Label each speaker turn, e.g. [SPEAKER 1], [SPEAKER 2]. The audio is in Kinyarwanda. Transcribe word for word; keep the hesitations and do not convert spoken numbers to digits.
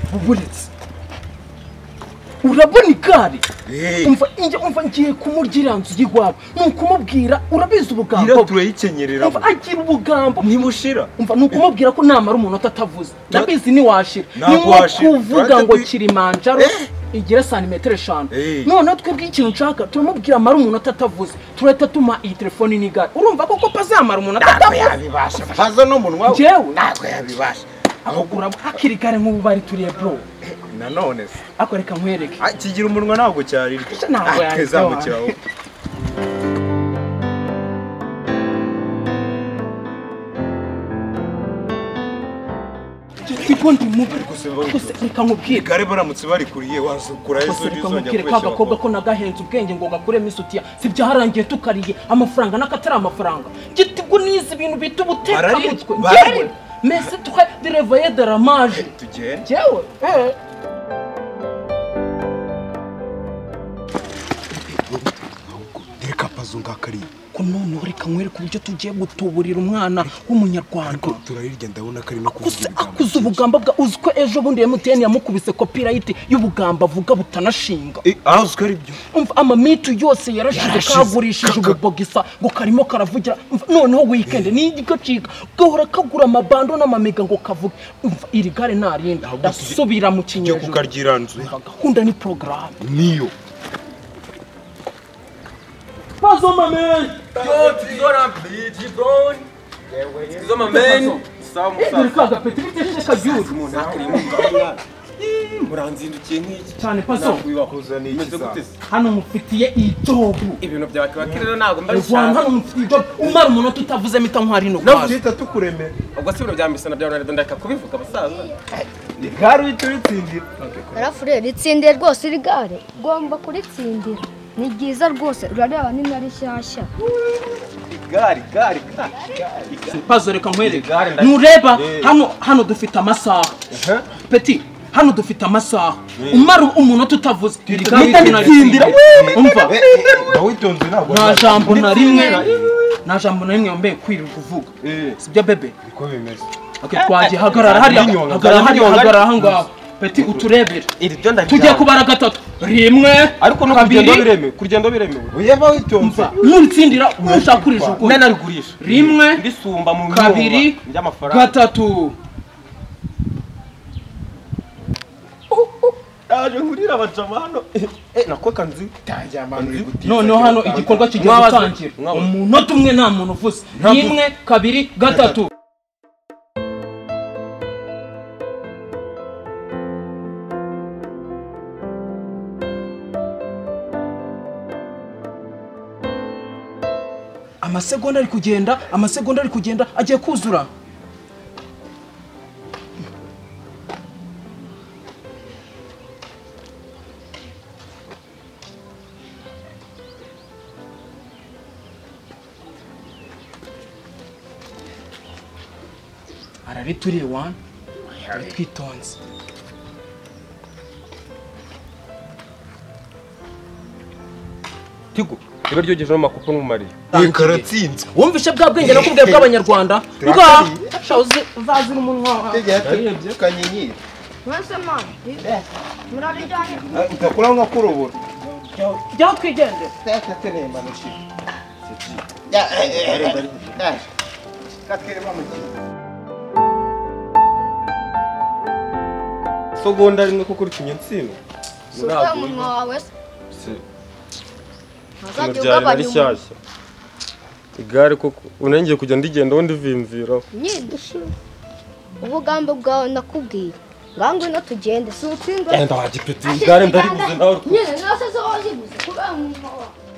[SPEAKER 1] Buburetse urabona igare umva inje umva ngiye kumurgira nzu y'iwabo nukumubwira urabiza ubugambo
[SPEAKER 2] ira turayikenyerera
[SPEAKER 1] umva agira ubugambo
[SPEAKER 2] ntimushira
[SPEAKER 1] umva nukumubwira ko namara umuntu atatavuze ndabizi ni washira ni kuvuga ngo Kilimanjaro igira santimetero eshanu none twebwe ikintu nshaka turamubwira amara umuntu atatavuze turahita tuma iyi telefone n'igare urumva koko pazamara umuntu atatavuze
[SPEAKER 2] yabibasha haza no munwa
[SPEAKER 1] jewe
[SPEAKER 2] natwe yabibasha
[SPEAKER 1] ahogura hakiri gare nk'ubu bari turiye bro
[SPEAKER 2] nanone se
[SPEAKER 1] ako reka nkwereke
[SPEAKER 2] kigira umunwa ntabwo cyari
[SPEAKER 1] ntabwo
[SPEAKER 2] yazamukiraho
[SPEAKER 1] Tikondi mubiri gusa reka nkubwire
[SPEAKER 2] gare baramutse bari kuriye wasukura
[SPEAKER 1] izo bizongera kwesha kakobwa ko nagahenze ubwenge ngo gakure misutiya sibyaharangiye tukariye amafaranga nakatari amafaranga gitigo nizi ibintu bita ubuteka mutwe jewe mais c'est très de réveiller de la marge
[SPEAKER 2] tugende
[SPEAKER 1] jewe eh
[SPEAKER 2] reka pazunga kari
[SPEAKER 1] none reka nkwereke uburyo tugiye gutuburira umwana w'umunyarwanda
[SPEAKER 2] turarirya ndabona kari no
[SPEAKER 1] kuzuza ubugamba bwa uziko ejo bundi M T N yamukubise copyright y'ubugamba avuga butanashinga
[SPEAKER 2] ah uziko ari byo
[SPEAKER 1] umva amamitu yose yarashize kagurishije ububogisa ngo karimo karavugira noneho weekend ni igicika gahora kagura amabando n'amamega ngo kavuge umva iri gare narinda dasubira mu kinyejo
[SPEAKER 2] kukaryiranzu
[SPEAKER 1] gahunda ni program
[SPEAKER 2] niyo
[SPEAKER 1] Pas on m'amène.
[SPEAKER 3] Yo, tu dois remplir, tu donnes. Tu dois m'amène. Ça,
[SPEAKER 1] moi, ça. Il faut que tu te fasses quelque chose.
[SPEAKER 3] Mon acre, mon gars. Muranzindukiye nk'iki
[SPEAKER 1] cyane paso
[SPEAKER 2] wibakuzaniye
[SPEAKER 1] hano mufitiye ijobu
[SPEAKER 3] ibintu byakabakirira nago
[SPEAKER 1] mbashaka hano mufitiye ijobu umara umuntu tutavuze mita nkwari no
[SPEAKER 3] no twita tukuremera ubwo se ibintu byambise nabyo nari ndaka kubivuga basaza
[SPEAKER 2] igare wituritsindira
[SPEAKER 4] arafure ritsindire rwose iri gare ugomba kuritsindira ni byiza rwose urareba ni nari shyashya
[SPEAKER 3] gari gari
[SPEAKER 1] pazo reka nkwereke nureba hano hano dufite amasaha petit hano dufite amasaha umara umuntu tutavuze
[SPEAKER 2] twiritsindira
[SPEAKER 1] umva
[SPEAKER 2] ndawitonze ntabwo
[SPEAKER 1] nta jambo na rimwe nta jambo na rimwe yombe kwirirwa kuvuga sibyo bebe
[SPEAKER 2] biko bimeze
[SPEAKER 1] okay twagiye hagarara hari hagarara hari hagarara hangaho Peti uturebera tugiye kubara gatatu rimwe
[SPEAKER 3] ariko no kugenda bireme kugenda biremewe
[SPEAKER 1] uyeba witonze nuritsindira umushakurije uko
[SPEAKER 3] nena rigurisha
[SPEAKER 1] rimwe
[SPEAKER 3] ndisumba mu
[SPEAKER 1] kabiri gatatu
[SPEAKER 3] aje ngurira abajama hano eh nako kanzi
[SPEAKER 1] none hano igikorwa kigiye gutangira umuntu umwe nta muntu uvuze rimwe kabiri gatatu amasegonda ari kugenda amasegonda ari kugenda agiye kuzura arari turi one ari twitonze
[SPEAKER 3] tigo iba ryogeje no makupo n'umumariye
[SPEAKER 2] karatsinze
[SPEAKER 1] wumvishe bwa bwenge nakubwiye bw'abanyarwanda nga shauze vazira umunwa
[SPEAKER 2] yarebye kanyenyeri
[SPEAKER 4] mwese mama murabijanye
[SPEAKER 2] utakura nka kurubura
[SPEAKER 1] jya twigende
[SPEAKER 2] tete teremba no shi ya eh katkere mama
[SPEAKER 3] sogonda rimwe ko kuri kinyansino
[SPEAKER 4] sura umunwa wawe
[SPEAKER 3] se Murjana rishyashya igare koko unengeye kujya ndigenda wo ndivimviraho
[SPEAKER 4] nyine ubugambo bwawe nakubwiye ngango ino tugende si utsinda
[SPEAKER 3] enda wagipeti igare ndaribuze nawe
[SPEAKER 4] nyine nase zo wazibuze kubera umunwa wawe